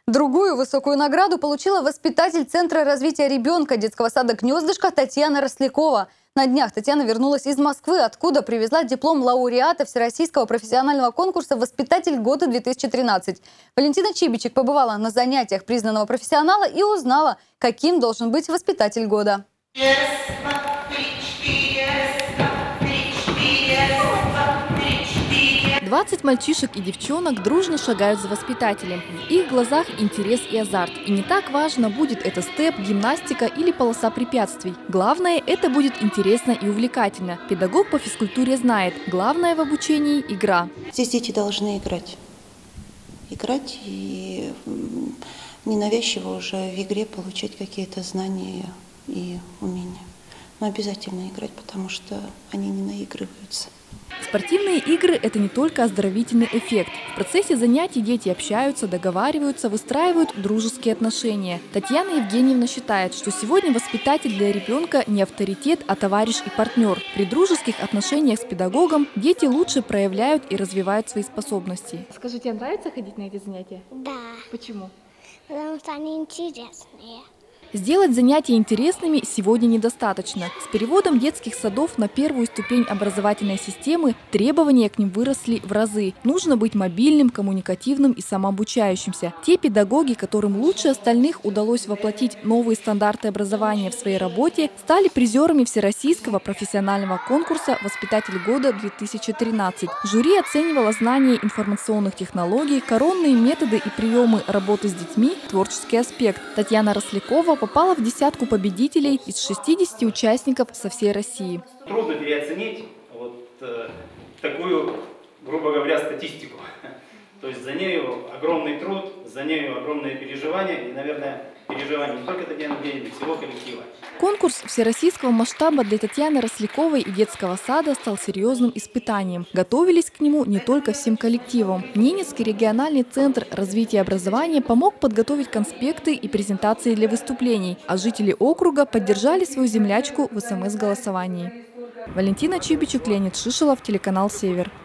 Другую высокую награду получила воспитатель Центра развития ребенка детского сада «Гнездышко» Татьяна Рослякова. На днях Татьяна вернулась из Москвы, откуда привезла диплом лауреата Всероссийского профессионального конкурса «Воспитатель года-2013». Валентина Чибичек побывала на занятиях признанного профессионала и узнала, каким должен быть воспитатель года. 20 мальчишек и девчонок дружно шагают за воспитателем. В их глазах интерес и азарт. И не так важно, будет это степ, гимнастика или полоса препятствий. Главное, это будет интересно и увлекательно. Педагог по физкультуре знает, главное в обучении – игра. Здесь дети должны играть. Играть и ненавязчиво уже в игре получать какие-то знания и умения. Но обязательно играть, потому что они не наигрываются. Спортивные игры – это не только оздоровительный эффект. В процессе занятий дети общаются, договариваются, выстраивают дружеские отношения. Татьяна Евгеньевна считает, что сегодня воспитатель для ребенка не авторитет, а товарищ и партнер. При дружеских отношениях с педагогом дети лучше проявляют и развивают свои способности. Скажите, тебе нравится ходить на эти занятия? Да. Почему? Потому что они интересные. Сделать занятия интересными сегодня недостаточно. С переводом детских садов на первую ступень образовательной системы требования к ним выросли в разы. Нужно быть мобильным, коммуникативным и самообучающимся. Те педагоги, которым лучше остальных удалось воплотить новые стандарты образования в своей работе, стали призерами Всероссийского профессионального конкурса «Воспитатель года-2013». Жюри оценивало знания информационных технологий, коронные методы и приемы работы с детьми, творческий аспект. Татьяна Рослякова попала в десятку победителей из 60 участников со всей России. Трудно переоценить такую, грубо говоря, статистику. То есть за нею огромный труд, за нею огромное переживание и, наверное, переживание не только Татьяны Евгеньевны, всего коллектива. Конкурс всероссийского масштаба для Татьяны Росляковой и детского сада стал серьезным испытанием. Готовились к нему не только всем коллективом. Ненецкий региональный центр развития образования помог подготовить конспекты и презентации для выступлений, а жители округа поддержали свою землячку в СМС-голосовании. Валентина Чибичек, Леонид Шишелов, телеканал «Север».